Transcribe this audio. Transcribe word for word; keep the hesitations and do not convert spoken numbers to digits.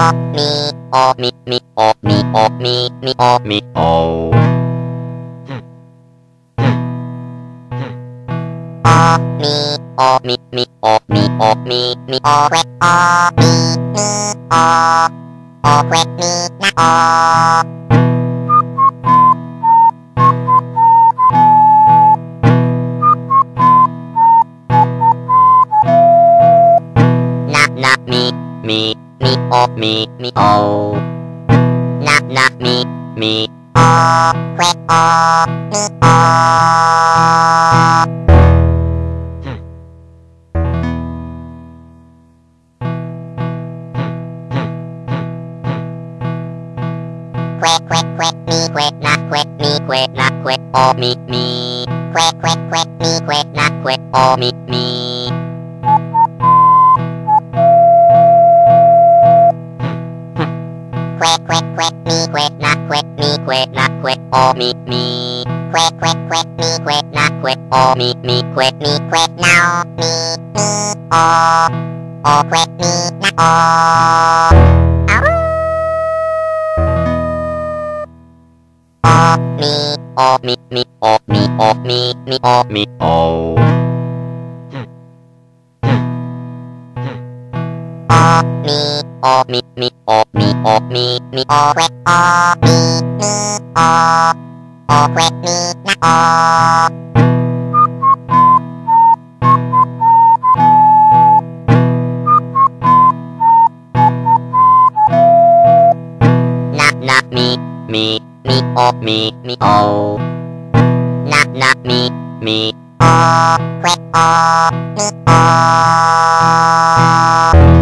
mi, o, mi, mi, o, mi, o, mi, mi, o, mi, o. O, mi, o, mi, mi, o, mi, o, mi, mi, o, que, o, mi, mi, o, o, que, mi, na, o. Na, na, mi, mi, mi, o, mi, mi, o. Na, na, mi, mi, o, que, o, mi, o. Que, que, que, mi, que, na, que, mi, que, na, que, o, mi, mi. Que, que, que, mi, que, na, que, o, mi, mi. Que, que, que, mi, que, na, que, mi, que, na, que, o, mi, mi. Que, que, que, mi, que, na, que, o, mi, mi, que, mi, que, na, o, mi, mi, o. O, que, mi, na, o. O, mi, o, mi, mi, o, mi, o, mi, mi, o, mi, o. O, mi, o, mi, mi, o, mi, o, mi, mi, o, que, o, mi, mi, o. O, que, mi, na, o. Na, na, mi, mi, mi, o, mi, mi, o. Na, na, mi, mi, o, que, o, mi, o.